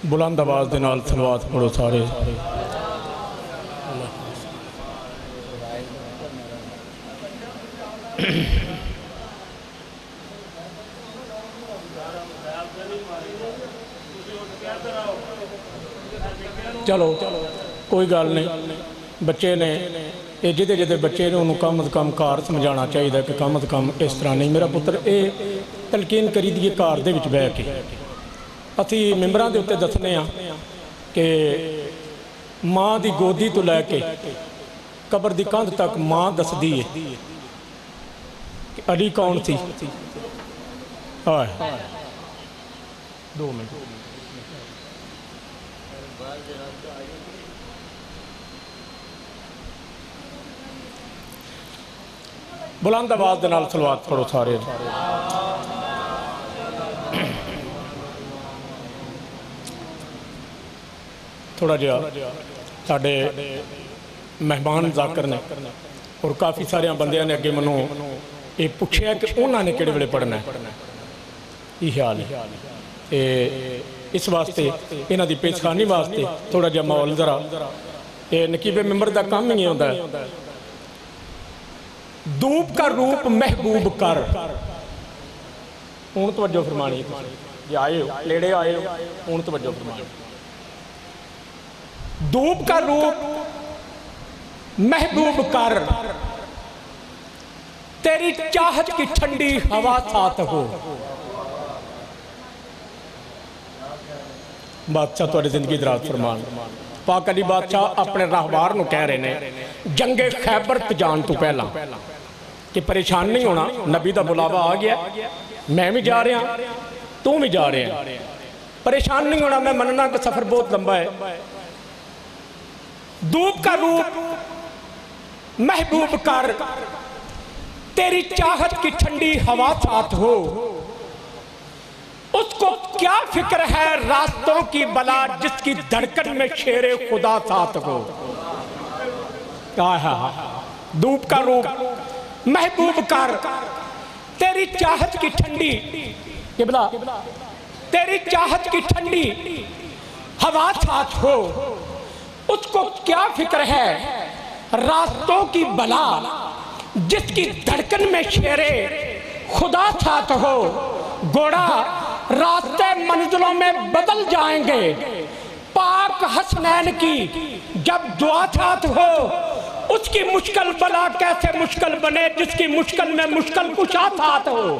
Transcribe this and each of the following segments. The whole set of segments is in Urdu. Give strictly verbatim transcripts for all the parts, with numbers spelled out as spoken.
بلند آواز دے نال صلوات پڑھو سارے. چلو کوئی گل نہیں، بچے نے یہ جدے جدے بچے نے انہوں کم از کم کار سمجھانا چاہیے کہ کم از کم اس طرح نہیں. میرا پتر یہ تلقین کری دیئے کار دے وچ بہ کے اسی ممبران دے اتے دسنے ہاں کہ ماں دی گودی تو لے کے قبر دی کاندھ تک ماں دس دیئے کہ علی کون تھی. آئے دو منٹ بلند آواز دے نال صلوات پڑھو سارے. تھوڑا جہا ساڑھے مہمان ذاکر نے اور کافی سارے بندیاں نے اگے منو یہ پوچھے ہے کہ انہوں نے کڑے بڑے پڑھنا ہے. یہ حال ہے اس واسطے انہوں دی پیچھانی واسطے تھوڑا جہا ماحول ذرا یہ نقیب ممبر دا کام ہی ہوتا ہے. دوب کا روپ محبوب کر اون توجہ فرمانی یہ آئے ہو لیڑے آئے ہو اون توجہ فرمانی. دوب کا روپ محبوب کر تیری چاہت کی ٹھنڈی ہوا ساتھ ہو. بادشاہ توڑے زندگی دراز فرمان. پاک علی بادشاہ اپنے راہوار نو کہہ رہے ہیں جنگ خیبر جان تو پہلا کہ پریشان نہیں ہونا، نبی دا بلاوا آ گیا، میں بھی جا رہے ہیں تو بھی جا رہے ہیں، پریشان نہیں ہونا. میں مننا کہ سفر بہت لمبا ہے. دوب کا روپ محبوب کر تیری چاہت کی ٹھنڈی ہوا ساتھ ہو. اس کو کیا فکر ہے راستوں کی بلا جس کی دھڑکن میں شیر خدا ساتھ ہو. دوب کا روپ محبوب کر تیری چاہت کی ٹھنڈی قبلہ تیری چاہت کی ٹھنڈی ہوا ساتھ ہو. اس کو کیا فکر ہے راستوں کی بلا جس کی دھڑکن میں شیر خدا ساتھ ہو. گوڑا راستے منزلوں میں بدل جائیں گے، پاک حسنین کی جب دعا ساتھ ہو. اس کی مشکل بلا کیسے مشکل بنے جس کی مشکل میں مشکل کشا ساتھ ہو.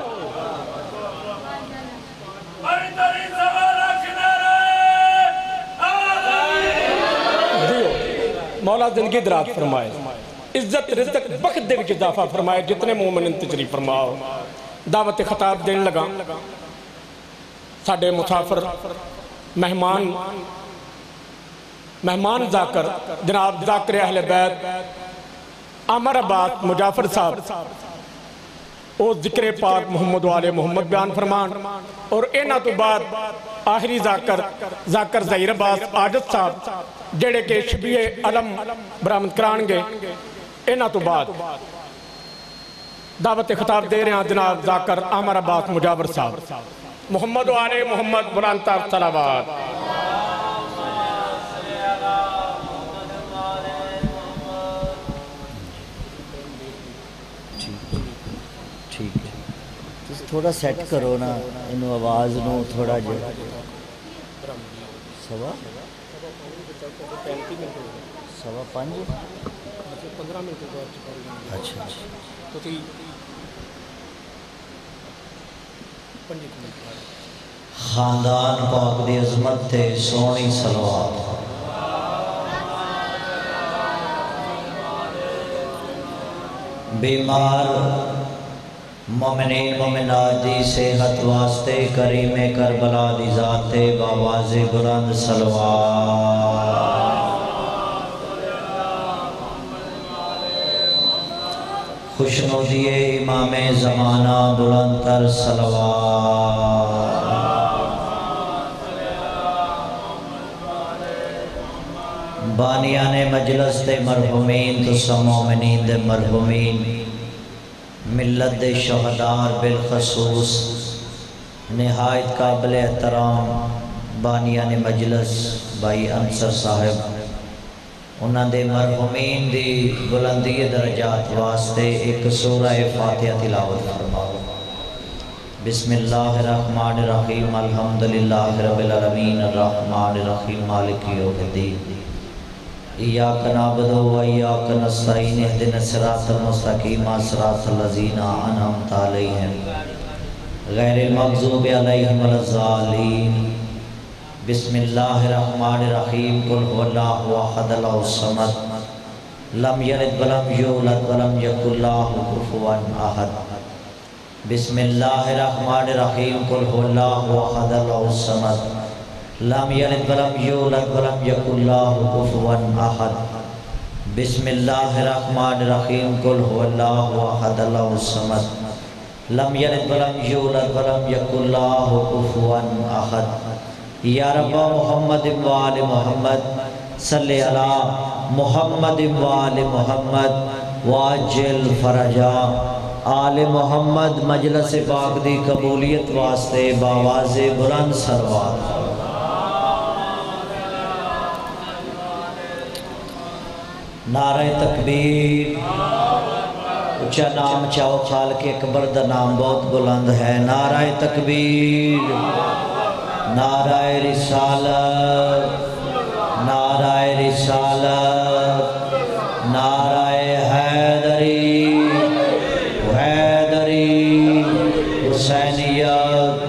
مولا زندگی دراز فرمائے، عزت رزق بخت دے وچ اضافہ فرمائے. جتنے مومن تشریف فرماؤ. دعوت خطاب دین لگا ساڑھے مسافر مہمان مہمان ذاکر جناب ذاکر اہل بیت عمر عباس مجافر صاحب او ذکر پاک محمد و آل محمد بیان فرمان. اور اینا تو بعد آخری ذاکر ذاکر ظہیر عباس عاجز صاحب جڑے کے شبیہ علم برامد کرانگے. اینا تو بعد دعوت خطاب دے رہے ہیں جناب ذاکر عمر عباس مجاور صاحب. محمد و آل محمد بلندتر صلوات. تھوڑا سیٹ کرو نا انہوں آواز نو تھوڑا جو سوا سوا پانچ اچھا اچھا خاندان پاک دی عظمت تے سونی صلوات. بیمار مومنین مومنات دی صحت واسطے کریم کربلا دی ذات باواز بلند صلوات. خوشنودی امام زمانہ بلند تر صلوات. بانیان مجلس دے مرحومین تو سب مومنین دے مرحومین ملت دے شہدار بالخصوص نہایت قابل احترام بانیان مجلس بھائی انصر صاحب انہاں دے مرحومین دی بلندی درجات واسطے ایک سورہ فاتحہ تلاوت فرماؤ۔ بسم اللہ الرحمن الرحیم الحمدللہ رب العالمین الرحمن الرحیم مالک یوم الدین ایاک نعبد و ایاک نستعین اہدنا الصراط المستقیم صراط الذین انعمت علیہم غیر المغضوب علیہم ولا الضالین۔ بسم اللہ الرحمن الرحیم قل هو اللہ احد اللہ الصمد لم یلد ولم یولد ولم یکن لہ کفوا احد۔ بسم اللہ الرحمن الرحیم قل هو اللہ احد اللہ الصمد لم یلد ولم یولد ولم یکن لہ کفوا احد۔ بسم اللہ الرحمن الرحیم قل هو اللہ احد اللہ الصمد لم یلد ولم یولد ولم یکن لہ کفوا احد۔ یا رب محمد و آل محمد صلی علی محمد و آل محمد واجل فرجا آل محمد مجلس پاک دی قبولیت واسطے باواز بلند سروات۔ نعرہ تکبیر، اچھا نام چاہو خالق اکبر دا نام بہت بلند ہے۔ نعرہ تکبیر، نعرہ رسالت، نعرہ رسالت، نعرہ حیدری، حیدری، حسینیت،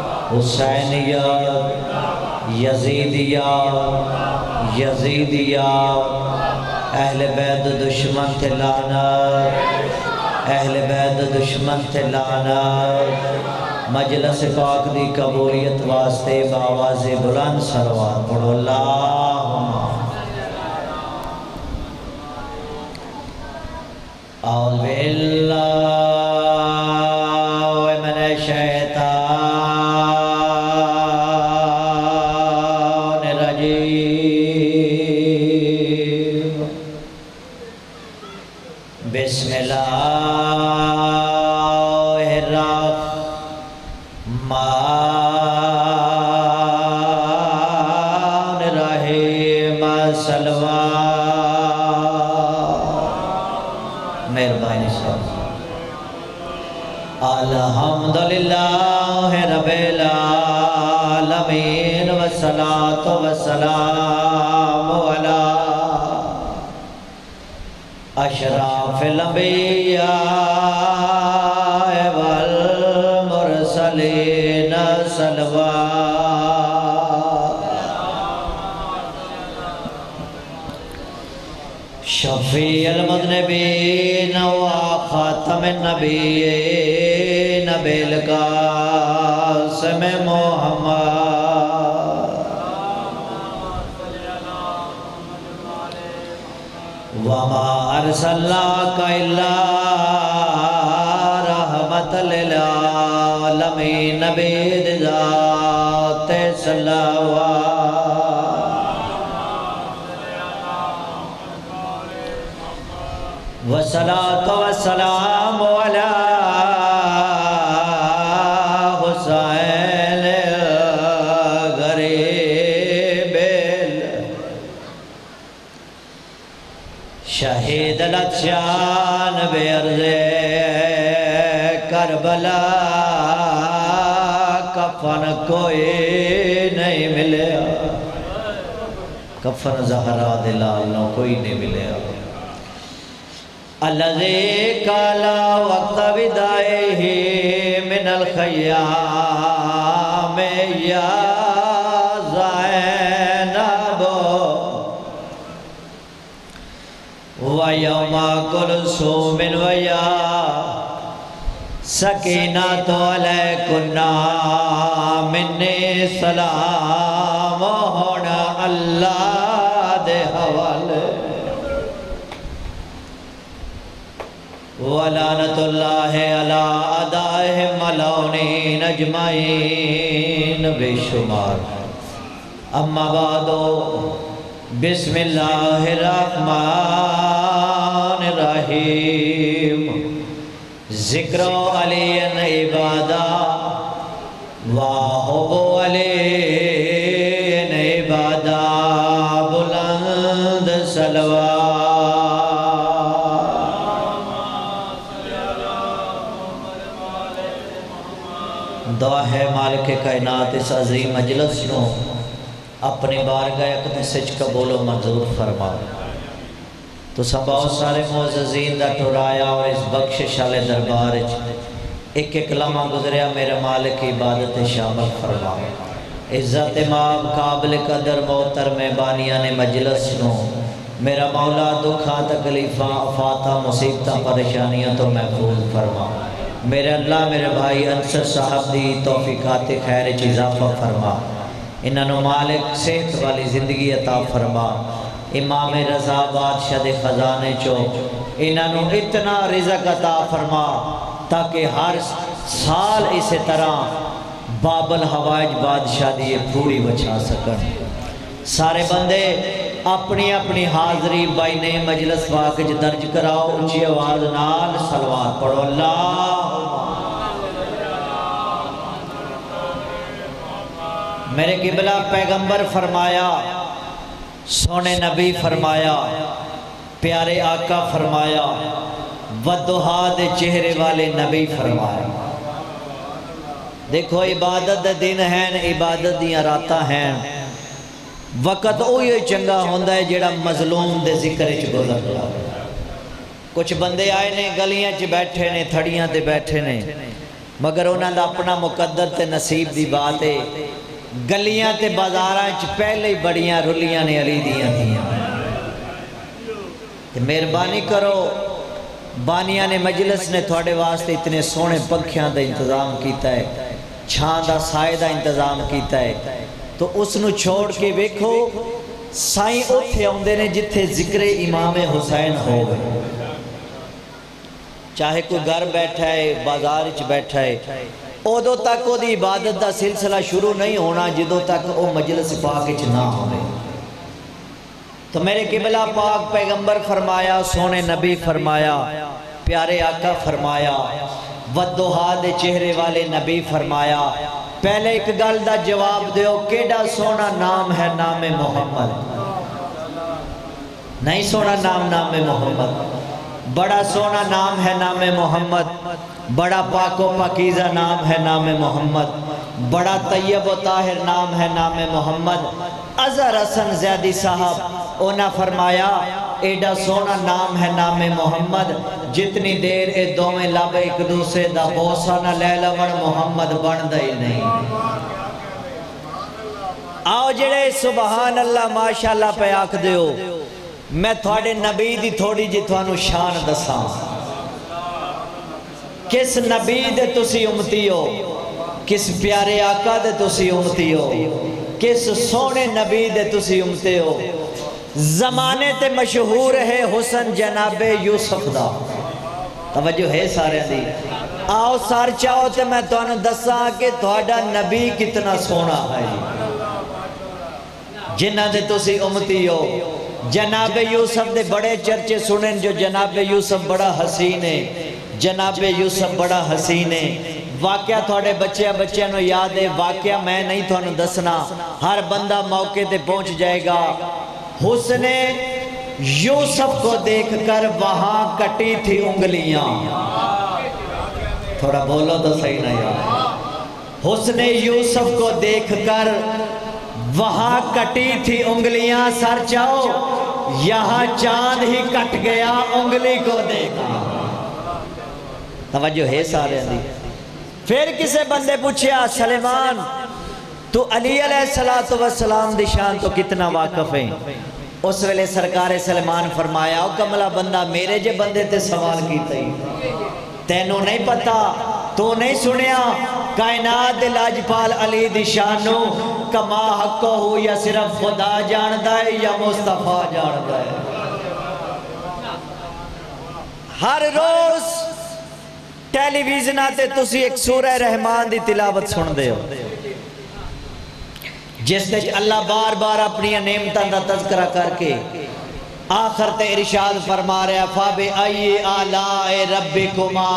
حسینیت، یزیدیت، یزیدیت، اہل بیت دشمن تھے لعنت، اہل بیت دشمن تھے لعنت۔ مجلس پاک دی قبولیت واسطے باواز بلند سروات پڑھو۔ اللہم اعوذ باللہ من الشیطان الرجیم، بسم اللہ الحمدللہ رب العالمین والصلاة والسلام علی اشراف الانبیاء والمرسلین صلوات۔ شفیع المذنبین و خاتم النبیین بالقاسم محمد وما ارسلناک الا رحمت للعالمین بذات صلوات والصلاة والسلام علی حسین غریب شہید لچان بیرز کربلا، کفن کوئی نہیں ملے، کفن زہرا دلالوں کوئی نہیں ملے۔ الذی کالا وقت بدائه من الخیام یا زینب ویوم کلثوم ویا سکینۃ علیکنا منی سلام ہونا اللہ دے حوالے وَلَانَةُ اللَّهِ عَلَىٰ أَعْدَائِهِمْ مَلْعُونِينَ أَجْمَعِينَ بے شمار۔ اما بعد بسم اللہ الرحمن الرحیم۔ ذکر علی عبادہ واحب علی صلوات دعا ہے مالک کائنات اس عظیم مجلس نو اپنی بارگاہ اقدس وچ قبول و منظور فرما تو سب بہت سارے معززین دا ٹرایا اور اس بخشش والے دربار وچ ایک ایک لمحہ گزریا میرے مالک کی عبادت شامل فرما عزت ماب قابل قدر محترم بانیان مجلس نو میرا مولا دکھاں تکلیفاں آفاتاں مصیبتاں پریشانیاں تو محفوظ فرما میرے اللہ میرے بھائی انصر صاحب دی توفیقات خیر وچ اضافہ فرما انہوں مالک صحت والی زندگی عطا فرما امام رضا بادشاہ دے خزانے چو انہوں اتنا رزق عطا فرما تاکہ ہر سال اسی طرح بابل ہوائج بادشاہ دیئے پوری بچا سکن سارے بندے اپنی اپنی حاضری بائن مجلس واقع درج کراؤ اونچی آواز نال صلوات پڑھو اللہ میرے قبلہ پیغمبر فرمایا سونے نبی فرمایا پیارے آقا فرمایا ودہا دے چہرے والے نبی فرمایا دیکھو عبادت دے دن ہیں عبادت دیاں راتاں ہیں وقت اوہی چنگا ہوندہ ہے جیڑا مظلوم دے ذکر چ گزر جا کچھ بندے آئے نے گلیاں چ بیٹھے نے تھڑیاں تے بیٹھے نے مگر انہاں دا اپنا مقدر تے نصیب دی بات ہے گلیاں تے بازاراں چ پہلے ہی بڑیاں رلیاں نے علی دیاں دیاں مہربانی کرو بانیاں نے مجلس نے تھوڑے واسطے اتنے سونے پنکھیاں دا انتظام کیتا ہے چھان دا سائے دا انتظام کیتا ہے تو اس نو چھوڑ کے ویکھو سائیں اوتھے آندے نے جتھے ذکر امام حسین ہو گئے چاہے کوئی گھر بیٹھا ہے بازار وچ بیٹھا ہے اودوں تک وہ دی عبادت دا سلسلہ شروع نہیں ہونا جدوں تک وہ مجلس پاک وچ نہ ہوئے تو میرے قبلہ پاک پیغمبر فرمایا سونے نبی فرمایا پیارے آقا فرمایا ودہا دے چہرے والے نبی فرمایا پہلے ایک گل دا جواب دیو کیڑا سونا نام ہے نام محمد نہیں سونا نام نام محمد بڑا سونا نام ہے نام محمد بڑا پاک و پاکیزہ نام ہے نام محمد بڑا طیب و طاہر نام ہے نام محمد اظہر حسن زیادی صاحب اونا فرمایا ایڈا سونا نام ہے نام محمد جتنی دیر اے دو میں لب ایک دوسرے دا بوسا نہ لے لون محمد بن دائی نہیں آؤ جڑے سبحان اللہ ماشاءاللہ پہ آکھ دیو میں تھوڑے نبی دی تھوڑی جی تھوانو شان دساں کس نبی دے تسی امتی ہو کس پیارے آقا دے تسی امتی ہو کس سونے نبی دے تسی امتی ہو زمانے تے مشہور ہے حسن جناب یوسف دا توجہ ہے سارے دی آؤ سار چاہو تے میں تو انہوں دساں کہ تھوڑا نبی کتنا سونا ہے جنہ دے تسی امتی ہو جناب یوسف دے بڑے چرچے سنیں جو جناب یوسف بڑا حسین ہے جناب یوسف بڑا حسین ہے واقعہ تھوڑے بچے بچے نو یاد ہے واقعہ میں نہیں تو انہوں دسنا ہر بندہ موقع تے پہنچ جائے گا حسن یوسف کو دیکھ کر وہاں کٹی تھی انگلیاں تھوڑا بولو تو صحیح نہیں یاد حسن یوسف کو دیکھ کر وہاں کٹی تھی انگلیاں سر چاہو یہاں چاند ہی کٹ گیا انگلی کو دیکھا توجہ ہے سارے دی پھر کسے بندے پوچھیا سلیمان تو علی علیہ السلام دی شان تو کتنا واقف ہیں اس ویلے سرکار سلیمان فرمایا او کملہ بندہ میرے جے بندے تے سوال کیتا ہی تینوں نہیں پتا تو نہیں سنیا کائنات لاجپال علی دی شانو کما حقو ہو یا صرف خدا جاندہ ہے یا مصطفیٰ جاندہ ہے ہر روز ٹیلی ویژن آتے تسی ایک سورہ رحمان دی تلاوت سن دے ہو جس نے اللہ بار بار اپنی نعمتاں دا تذکرہ کر کے آخر تے ارشاد فرما رہا فَبِأَيِّ آلَاءِ رَبِّكُمَا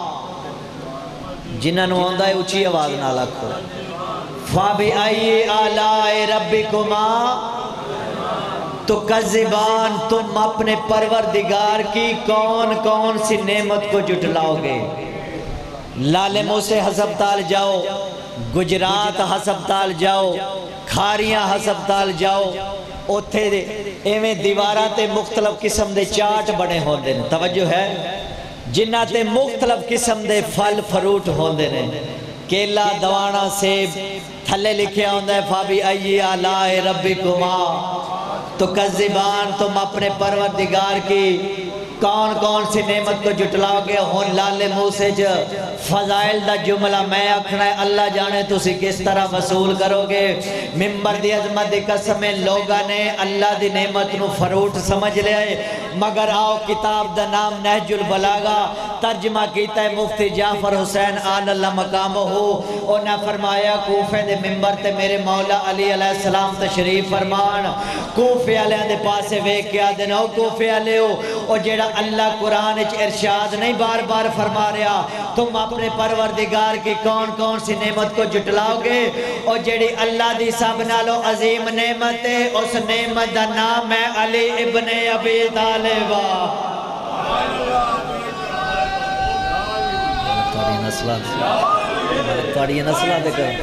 جنہاں نو ہوندہ ہے اچھی آواز نہ لکھو فَبِأَيِّ آلَاءِ رَبِّكُمَا تو کذبان تم اپنے پروردگار کی کون کون سی نعمت کو جھٹلاؤ گے؟ لال موسے ہسپتال جاؤ، گجرات ہسپتال جاؤ، کھاریاں ہسپتال جاؤ، اوتھے دے ایویں دیواراں تے مختلف قسم دے چاٹ بنے ہوندے نے، توجہ ہے، جنہ تے مختلف قسم دے پھل فروٹ ہوندے نے، کیلا، دوانا، سیب، تھلے لکھیا ہوندا ہے فابی ای آلاء ربکما، تو کذبان تم اپنے پروردگار کی کون کون سی نعمت کو جھٹلاؤ گے؟ ہون لال موسے جو فضائل دا جملہ میں اکھنا ہے، اللہ جانے تو اسی کس طرح وصول کرو گے۔ ممبر دی عظمت دی قسمیں لوگا نے اللہ دی نعمت نو فروٹ سمجھ لے آئے، مگر آؤ کتاب دا نام نہج البلاغہ ترجمہ کیتا ہے مفتی جعفر حسین آل اللہ مقامہ ہو، انہاں فرمایا کوفے دے ممبر تے میرے مولا علی علیہ السلام تشریف فرمان، کوفے علیہ دے پاسے ویک کیا دنو کوفے علیہ ہو، اور جیڑا اللہ قرآن اچھ ارشاد نہیں بار بار فرما رہا، تم اپنے پروردگار کی کون کون سی نعمت کو جھٹلاؤ گے؟ اور جیڑی اللہ دی سب نالو عظیم نعمت ہے، اس نعمت دا نام ہے علی ابن ابی طالب۔ تاری نسلہ تاری نسلہ دے کر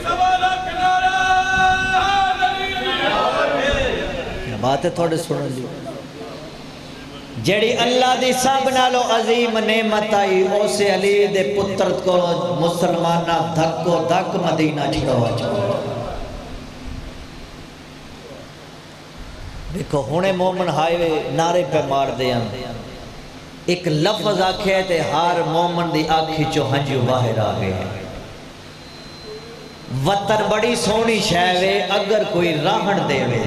بات ہے تھوڑے سنو جی، جیڑی اللہ دی سب نالو عظیم نعمت آئی، اسے علی دے پترت کو مسلمانہ دھک کو دھک مدینہ چھڑوا چھڑوا۔ دیکھو ہونے مومن ہائی وے نعرے پہ مار دیا، ایک لفظ آکھے تے ہار مومن دی آکھی چو ہنجو باہر آگے ہیں۔ وطن بڑی سونی شہوے اگر کوئی راہن دے وے،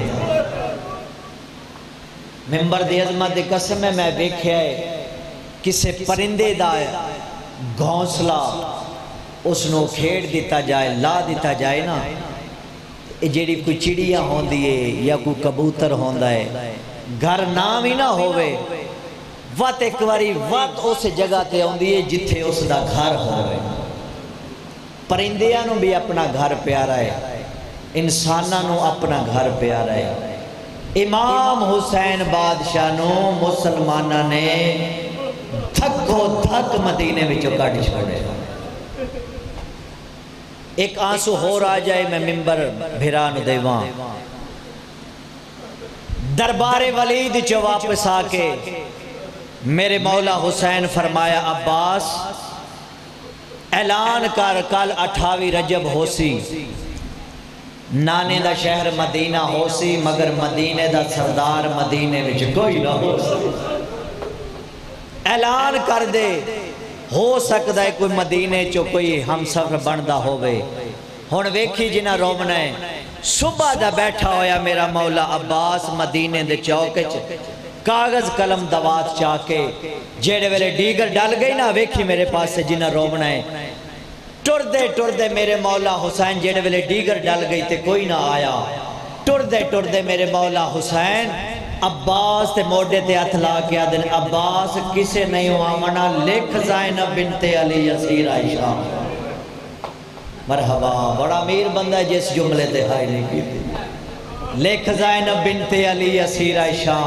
ممبر دی عظمت دی قسم ہے میں دیکھیا ہے کسے پرندے دا گھونسلا اس نو کھیڑ دیتا جائے، لا دیتا جائے نا، جیڑی کوئی چڑیا ہوندی ہے یا کوئی کبوتر ہوندا ہے، گھر نام ہی نہ ہوئے، وقت ایک واری وقت اس جگہ تے ہوندی ہے جتھے اس دا گھر ہوئے۔ پرندیاں نو بھی اپنا گھر پیارا ہے، انساناں نو اپنا گھر پیارا ہے۔ امام حسین بادشاہ نو مسلمانہ نے دھکو دھک مدینے وچوں کٹ چھوڑے۔ ایک آنسو ہو رہا جائے میں ممبر بھران دیوان، دربار ولید چو واپس آکے میرے مولا حسین فرمایا عباس اعلان کر کل اٹھاوی رجب ہو سی، نانے دا شہر مدینہ ہو سی، مگر مدینے دا سردار مدینے وچ کوئی نہ ہو سی۔ اعلان کر دے، ہو سکتا ہے کوئی مدینے چو کوئی ہم سفر بندہ ہوئے۔ ہون ویکھی جنہ رومنا ہے، صبح دا بیٹھا ہویا میرا مولا عباس مدینے دے چوکے چ کاغذ قلم دوات چاکے، جیڑے ویلے ڈیگر ڈال گئی نا ویکھی میرے پاس سے جنہ رومنا ہے، ٹر دے ٹر دے میرے مولا حسین جیڑے ویلے ڈیگر ڈال گئی تے کوئی نہ آیا، ٹر دے ٹر دے میرے مولا حسین عباس تے موڑے تے اتلا کیا دن عباس کسے نہیں ہوا منا لکھ زینب بنت علی یسیر عائشہ۔ مرحبا، بڑا امیر بندہ ہے جس جملے تے ہائی لکھی لکھ زینب بنت علی یسیر عائشہ۔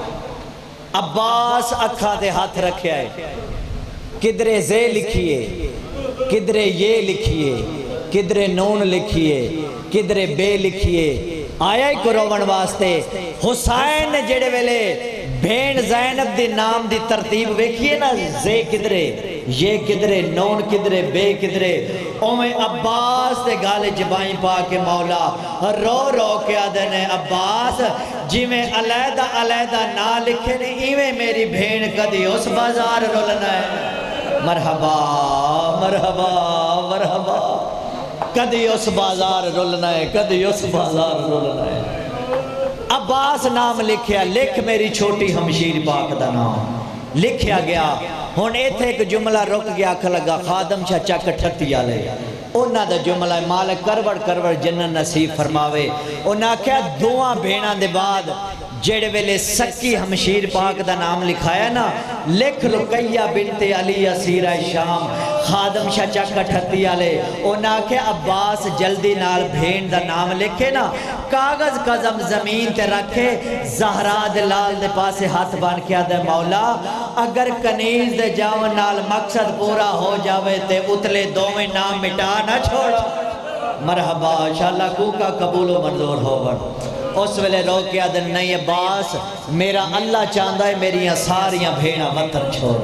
عباس اکھا دے ہاتھ رکھے آئے، کدرے زے لکھیے، کدرے یہ لکھیے، کدرے نون لکھیے، کدرے بے لکھیے، آیا ہی کو روون واسطے حسین نے جڑے ویلے بین زینب دی نام دی ترتیب ویکھیے نا، زے کدرے یہ کدرے نون کدرے بے کدرے، اومیں عباس دے گالے جبائیں پا کے مولا رو رو کے آدھنے عباس جی میں علیدہ علیدہ نہ لکھے نہیں، ایویں میری بھین کدی اس بازار رولنا ہے۔ مرحبا مرحبا مرحبا، کدی اس بازار رولنا ہے، کدی اس بازار رولنا ہے۔ عباس نام لکھیا، لکھ میری چھوٹی ہمشیر پاک دا نام لکھیا گیا۔ ہون ایتھے ایک جملہ رک گیا کھا لگا خادم شاہ چک ٹھٹی آلے، انہا دا جملہ مالک کروڑ کروڑ جنن نصیب فرماوے۔ انہا کیا دعا بھینا دے بعد جڑے ویلے سکی ہمشیر پاک دا نام لکھایا نا، لکھ رقیہ بنت علی اسیرہ شام، خادم شاہ چکا ٹھتی آلے، اونا کہ عباس جلدی نال بھین دا نام لکھے نا، کاغذ قزم زمین تے رکھے، زہرا دلال دے پاسے ہاتھ بان کیا دے مولا، اگر کنیز دے جاون نال مقصد پورا ہو جاوے تے اتلے دوویں نام مٹا نہ چھوڑ۔ مرحبا انشاءاللہ کو کا قبول و منظور ہوگا۔ اس ویلے رو کیا دن نہیں عباس، میرا اللہ چاندہ ہے میریاں ساریاں بھیڑا وطن چھوڑ۔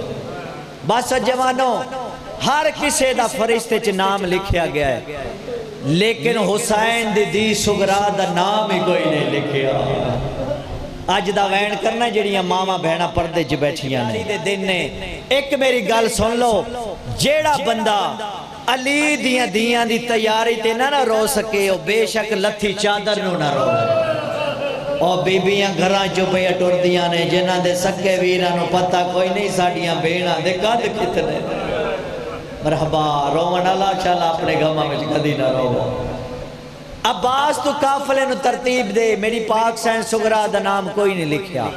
بس جوانوں، ہر کسے دا فرشتے چ نام لکھیا گیا ہے، لیکن حسین دی دی سگرا دا نام ہی کوئی نہیں لکھیا۔ آج دا وین کرنا جڑیاں ماما بہنا پردے چ بیٹھیاں نے دن نے ایک میری گل سن لو، جیڑا بندہ علی دیاں دیاں دی تیاری تے نہ نہ رو سکے، او بے شک لتھی چادر نو نہ رو۔ او بی بیاں گھراں جو پہ اٹور دیاں نے، جنہاں دے سکے ویران نو پتہ کوئی نہیں ساڑیاں بیڑاں دے قد کتنے۔ مرحبا رومن اللہ چالا اپنے گھمہ میں کدی نہ رو۔ عباس تو کافلے نو ترتیب دے، میری پاک سین سگرا دا نام کوئی نہیں لکھیا۔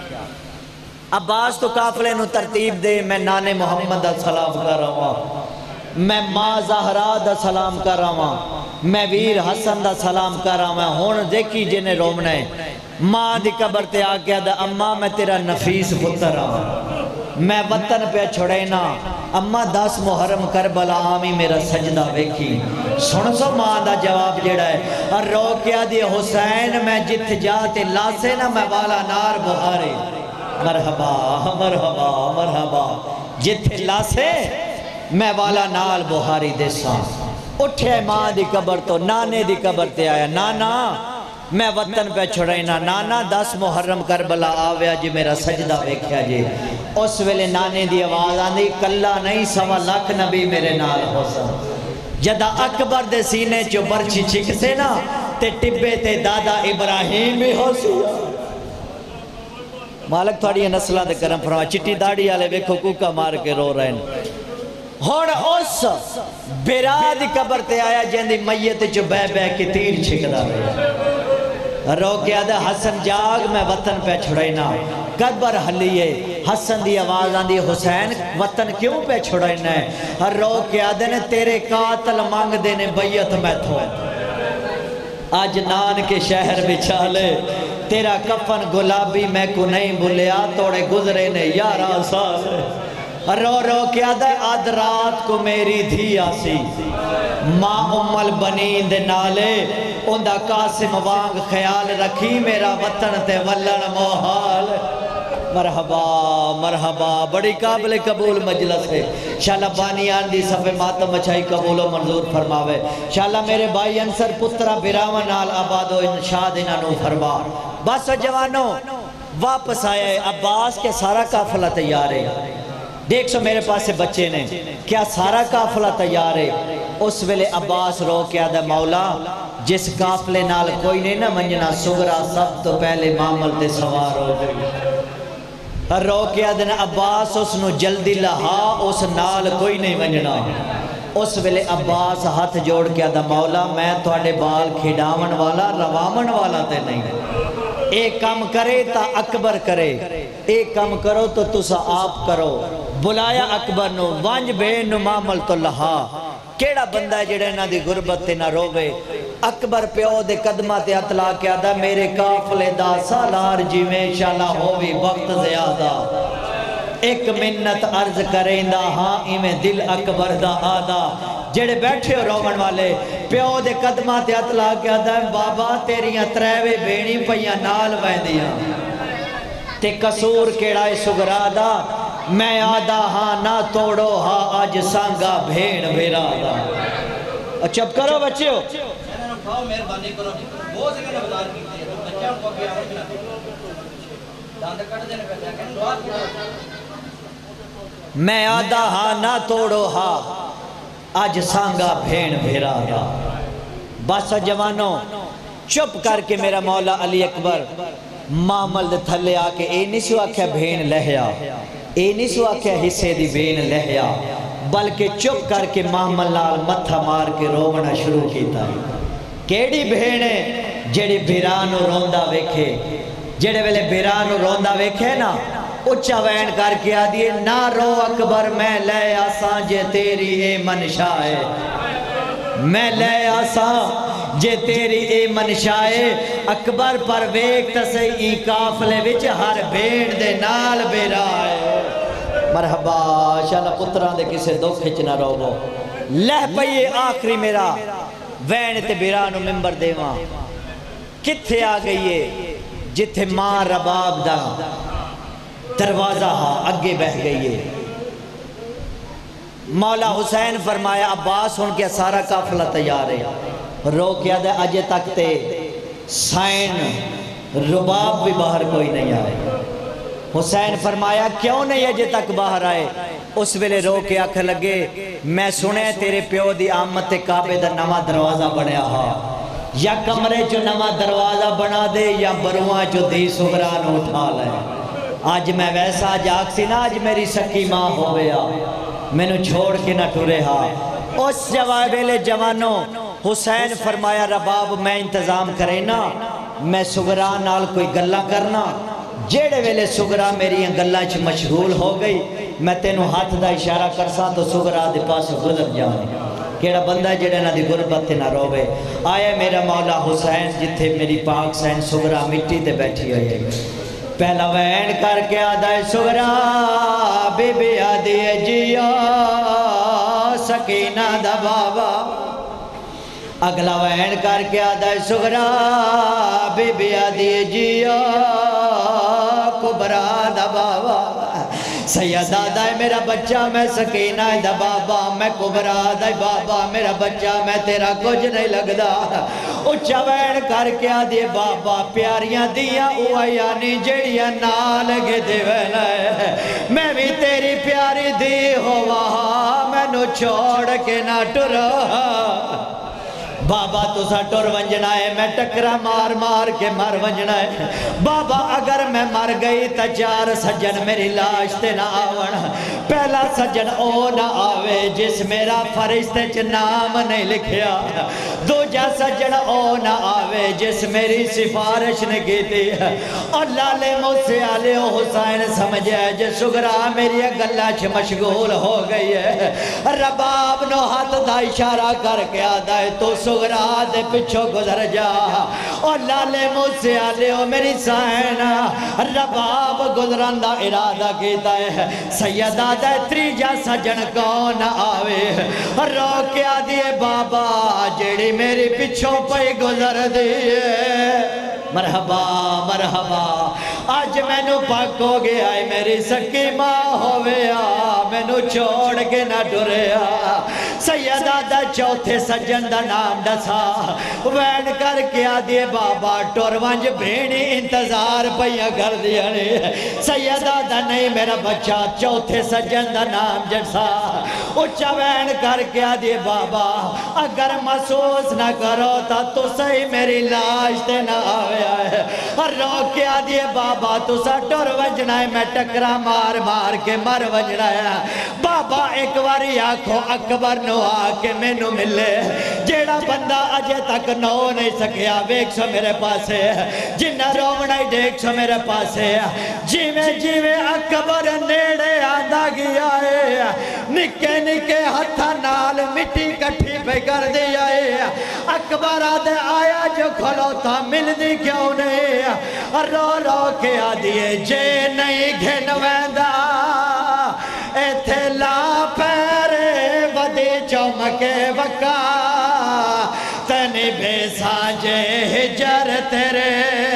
عباس تو کافلے نو ترتیب دے، میں نانے محمد دا سلام کر رہا ہوں، میں ماں زہرا دا سلام کر رہا ہوں، میں ویر حسن دا سلام کر رہا ہوں۔ ہون دیکھی جنہیں رومنا ہے، ماں دی قبر تے آگیا دا اماں میں تیرا نفیس پتر رہا ہوں، میں وطن پہ چھڑینا، اماں دس محرم کربلا آمی میرا سجدہ ویکھی۔ سن سو ماں دا جواب جڑا ہے، اور رو کیا دی حسین میں جت جاتے لاسے نہ میں والا نار بہارے۔ مرحبا مرحبا مرحبا، جت لاسے میں والا نال بہاری دے سان۔ اٹھے ماں دی قبر تو نانے دی قبر تے آیا، نانا میں وطن پہ چھڑینا، نانا دس محرم کربلا آویا جی میرا سجدہ ویکھیا جی۔ اس ویلے نانے دی آواز آندھی، کلا نہیں سوا لاکھ نبی میرے نال حسن۔ جدہ اکبر دے سینے چو برچی چھک سے نا، تے ٹبے تے دادا ابراہیم بھی ہو سی۔ مالک تھوڑی نسلہ دے کرم فرما، چٹی داڑی آلے ویکھو کوکا مار کے رو رہے ہیں۔ ہون اس بیرا دی قبر تے آیا جن دی میت چو بے بے کی تیر چھکدا رہے۔ رو کیا دے حسن جاگ میں وطن پہ چھڑینا، قبر حلیے حسن دی آواز آندھی، حسین وطن کیوں پہ چھڑینا ہے؟ رو کیا دے نے تیرے قاتل مانگ دینے بیعت میں تھو، آج نان کے شہر بچھا لے، تیرا کفن گلابی میں کو نہیں بھولیا، توڑے گزرے نے یارہ سال۔ رو رو کیا دے آدھ رات کو میری دھی آسی، ماں ام البنین دے نالے، اندہ قاسم وانگ خیال رکھی، میرا وطن تے ولن موحال۔ مرحبا مرحبا، بڑی قابل قبول مجلس ہے، شاءاللہ بانیان دی صفحے ماتم اچھائی قبول و منظور فرماوے، شاءاللہ میرے بھائی انصر پترہ براون آل آباد و انشاد انہوں فرما۔ بس جوانوں واپس آئے، عباس کے سارا قافلہ تیار ہے، دیکھ سو میرے پاس سے بچے نے، کیا سارا قافلہ تیار ہے؟ اس ویلے عباس رو کیا دے مولا، جس قافلے نال کوئی نہیں نہ منجنا، سگرا سب تو پہلے معامل تے سوار ہو گئی۔ رو کیا دے عباس اس نو جلدی لہا، اس نال کوئی نہیں منجنا۔ اس ویلے عباس ہاتھ جوڑ کیا دا مولا، میں تواڈے بال کھڈاون والا روامن والا تے نہیں، ایک کام کرے تا اکبر کرے، ایک کام کرو تو تسا آپ کرو۔ بلایا اکبر نو، وانج بین نو معامل تو لہا، کیڑا بندہ ہے جڑے نہ دی غربت تے نہ روے۔ اکبر پیو دے قدمہ تے اطلاع کیا دا، میرے قافلے دا سالار جی میں انشاءاللہ ہووی وقت زیادہ، ایک منت عرض کریں دا ہاں ایمیں دل اکبر دا آدھا۔ جڑے بیٹھے ہو رومن والے پیو دے قدمہ تے اطلاع کیا دا، بابا تیریاں تریوے بینی پہیاں نال ویندیاں، تے قصور کیڑائے سگرا دا، میں آدھا ہاں نہ توڑو ہاں آج سانگا بھین بھیرا دا۔ چپ کرو بچے ہو، میں آدھا ہاں نہ توڑو ہاں آج سانگا بھین بھیرا دا۔ بس جوانوں چپ کر کے میرا مولا علی اکبر معامل دے تھلے آکے اے نہیں سو آکھیا بھین لہیا، اے نہیں سو آکھیا حصے دی بھین لہیا، بلکہ چپ کر کے معامل نال متھا مار کے رونا شروع کیتا ہے۔ کیڑی بھینے جڑی بھیرانو روندہ ویکھے، جڑے ویلے بیران روندا ویکھے نا اچھا وین کر کے آدھیے نہ رو اکبر میں لے آساں جے تیری اے منشا ہے میں لے آساں جے تیری اے منشا ہے اکبر پر ویک تسی ای کافلے وچ ہر بھیڑ دے نال بیرا ہے مرحبا شالا پتران دے کسے دکھ ہچ نہ رو لہ پئیے آخری میرا وین تے بیرانو ممبر دیواں کتھے آ گئیے جتھے ماں رباب دا دروازہ ہاں اگے بہ گئیے مولا حسین فرمایا عباس ان کے سارا کافلہ تیار ہے رو کیا دے اجے تک تے سائن رباب بھی باہر کوئی نہیں آئے حسین فرمایا کیوں نہیں اجے تک باہر آئے اس ویلے رو کے آکھ لگے میں سنے تیرے پیو دی آمد کعبے دا نواں دروازہ بنیا ہاں یا کمرے جو نواں دروازہ بنا دے یا بروان جو دی سغران اٹھا لے آج میں ویسا جاگ سی نا آج میری سکی ماں ہو گیا میں نے چھوڑ کے نہ ٹورے ہاں اس جواب لے جوانوں حسین فرمایا رباب میں انتظام کرے نا میں سغران نال کوئی گلہ کرنا جیڑے ویلے سغرا میری گلہ چھ مشغول ہو گئی میں تینوں ہاتھ دا اشارہ کرساں تو سغرا دے پاس گزر جانے کیڑا بندہ جڑے نہ دی غربت نہ روے آیا میرا مولا حسین جتھے میری پاک سین سغرا مٹی تے بیٹھی ہوئی ہے پہلا وین کر کے آدھا سغرا بی بی آدھی جیا سکینہ دا بابا اگلا وین کر کے آدھا سغرا بی بی آدھی جیا کبرا دا بابا سیدہ دائے میرا بچہ میں سکینہ دا بابا میں کبرا دا بابا میرا بچہ میں تیرا کچھ نہیں لگ دا اچھا وین کر کے آدھے بابا پیاریاں دیا اوہ یعنی جڑیاں نال گے دے ویلے میں بھی تیری پیاری دی ہوا میں نو چھوڑ کے نہ ٹرا بابا تو سا ٹور ونجنا ہے میں ٹکرا مار مار کے مر ونجنا ہے بابا اگر میں مر گئی تا چار سجن میری لاش تے نہ آون پہلا سجن او نہ آوے جس میرا فرشتے چ نام نہیں لکھیا دو جا سجن او نہ آوے جس میری سفارش نے کی تھی اور لالے موسیٰ علیہ حسین سمجھے جس سغرا میری گلہ چھ مشغول ہو گئی ہے رباب نو ہاتھ دا اشارہ کر کے آدھا ہے تو سغرا دے پچھو گزر جا اور لالے موسیٰ علیہ میری سائنہ رباب گزرن دا ارادہ کیتا ہے سیدہ دے تریجا سجن کون آوے رو کے آدھے بابا جیڑی میری پچھو پہ گزر دیئے مرحبا مرحبا آج میں نو پاک ہو گیا ہے میری سکی ماں ہویا میں نو چھوڑ کے نہ ڈریا سیدہ دا چوتھے سجن دا نام ڈسا وین کر کے آدھے بابا ٹور ونج بھینی انتظار پہیا کر دیا سیدہ دا نہیں میرا بچہ چوتھے سجن دا نام ڈسا اچھا وین کر کے آدھے بابا اگر محسوس نہ کرو تا تو صحیح میری لاش تے نہ آیا ہے اور رو کے آدھے بابا تو سا ٹور ونجنا ہے میں ٹکرا مار مار کے مر ونجنا ہے بابا ایک واری آنکھوں اکبر نو آکے میں نو ملے جیڑا بندہ اجے تک نو نہیں سکیا ویک سو میرے پاس ہے جنہ رونا ہی دیکھ سو میرے پاس ہے جیوے جیوے اکبر نیڑے آدھا گیا ہے نکے نکے ہتھا نال مٹی کٹھی پہ کر دیا ہے اکبر آدھے آیا جو کھلو تھا مل دی کیوں نہیں رو رو کے آدھیے جے نہیں گھن ویندہ اے تھے لا پیرے ودی چومکے وکا تنی بے سانجے ہجر تیرے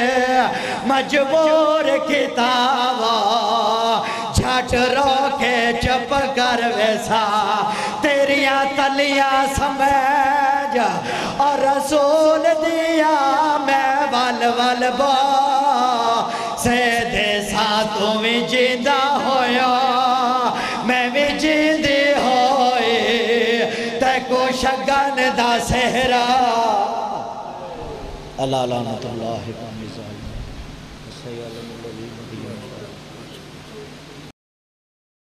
مجبور کتابا جھٹ رو کے چپ کر ویسا تیریاں تلیاں سمیج اور رسول دیا میں وال وال با سے دے ساتھ میں جیندہ ہویا میں بھی جیندی ہوئی تے کو شگن دا سہرا اللہ لعنت اللہ کا مزال سیالم اللہ